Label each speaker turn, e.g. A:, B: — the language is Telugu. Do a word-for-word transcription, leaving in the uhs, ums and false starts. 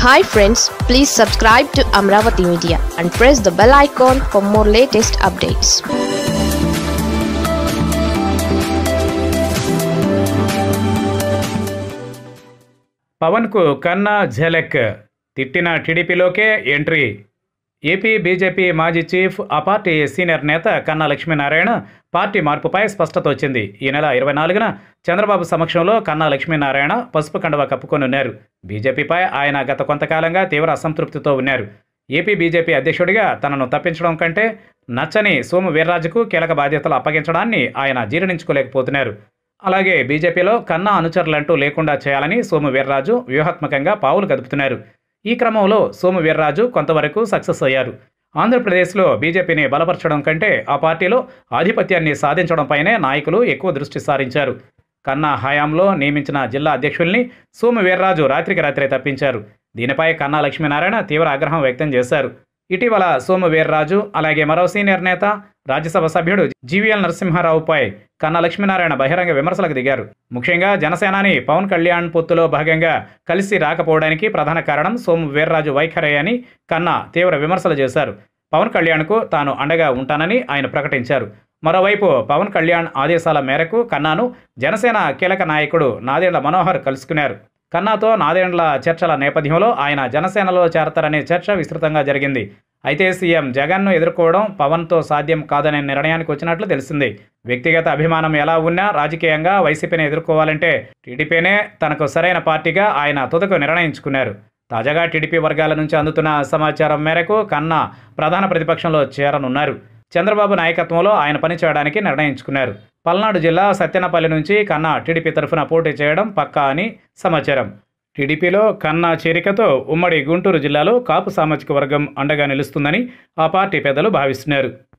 A: Hi friends, please subscribe to Amaravathi Media and press the bell icon for more latest updates.
B: Pawan కు కన్నా ఝలక్ తిట్టిన టీడీపీలోకే ఎంట్రీ. ఏపీ బీజేపీ మాజీ చీఫ్, ఆ పార్టీ సీనియర్ నేత కన్నా లక్ష్మీనారాయణ పార్టీ మార్పుపై స్పష్టత వచ్చింది. ఈ నెల ఇరవై నాలుగున చంద్రబాబు సమక్షంలో కన్నా లక్ష్మీనారాయణ పసుపు కండువా కప్పుకొని ఉన్నారు. బీజేపీపై ఆయన గత కొంతకాలంగా తీవ్ర అసంతృప్తితో ఉన్నారు. ఏపీ బీజేపీ అధ్యక్షుడిగా తనను తప్పించడం కంటే నచ్చని సోము వీర్రాజుకు కీలక బాధ్యతలు అప్పగించడాన్ని ఆయన జీర్ణించుకోలేకపోతున్నారు. అలాగే బీజేపీలో కన్నా అనుచరులంటూ లేకుండా చేయాలని సోము వీర్రాజు వ్యూహాత్మకంగా పావులు కదుపుతున్నారు. ఈ క్రమంలో సోము వీర్రాజు కొంతవరకు సక్సెస్ అయ్యారు. ఆంధ్రప్రదేశ్లో బీజేపీని బలపరచడం కంటే ఆ పార్టీలో ఆధిపత్యాన్ని సాధించడంపైనే నాయకులు ఎక్కువ దృష్టి సారించారు. కన్నా హయాంలో నియమించిన జిల్లా అధ్యక్షుల్ని సోము వీర్రాజు రాత్రికి రాత్రే తప్పించారు. దీనిపై కన్నా లక్ష్మీనారాయణ తీవ్ర ఆగ్రహం వ్యక్తం చేశారు. ఇటీవల సోము వీర్రాజు, అలాగే మరో సీనియర్ నేత, రాజ్యసభ సభ్యుడు జీవీఎల్ నరసింహారావుపై కన్నా లక్ష్మీనారాయణ బహిరంగ విమర్శలకు దిగారు. ముఖ్యంగా జనసేనాని పవన్ కళ్యాణ్ పొత్తులో భాగంగా కలిసి రాకపోవడానికి ప్రధాన కారణం సోము వీర్రాజు వైఖరి అని కన్నా తీవ్ర విమర్శలు చేశారు. పవన్ కళ్యాణ్కు తాను అండగా ఉంటానని ఆయన ప్రకటించారు. మరోవైపు పవన్ కళ్యాణ్ ఆదేశాల మేరకు కన్నాను జనసేన కీలక నాయకుడు నాదెండ్ల మనోహర్ కలుసుకున్నారు. కన్నాతో నాదెండ్ల చర్చల నేపథ్యంలో ఆయన జనసేనలో చేరతారనే చర్చ విస్తృతంగా జరిగింది. అయితే సీఎం జగన్ను ఎదుర్కోవడం పవన్తో సాధ్యం కాదనే నిర్ణయానికి వచ్చినట్లు తెలిసింది. వ్యక్తిగత అభిమానం ఎలా ఉన్నా రాజకీయంగా వైసీపీని ఎదుర్కోవాలంటే టీడీపీనే తనకు సరైన పార్టీగా ఆయన తుదకు నిర్ణయించుకున్నారు. తాజాగా టీడీపీ వర్గాల నుంచి అందుతున్న సమాచారం మేరకు కన్నా ప్రధాన ప్రతిపక్షంలో చేరనున్నారు. చంద్రబాబు నాయకత్వంలో ఆయన పనిచేయడానికి నిర్ణయించుకున్నారు. పల్నాడు జిల్లా సత్తెనపల్లి నుంచి కన్నా టీడీపీ తరఫున పోటీ చేయడం పక్కా అని సమాచారం. టీడీపీలో కన్నా చేరికతో ఉమ్మడి గుంటూరు జిల్లాలో కాపు సామాజిక వర్గం అండగా నిలుస్తుందని ఆ పార్టీ పెద్దలు భావిస్తున్నారు.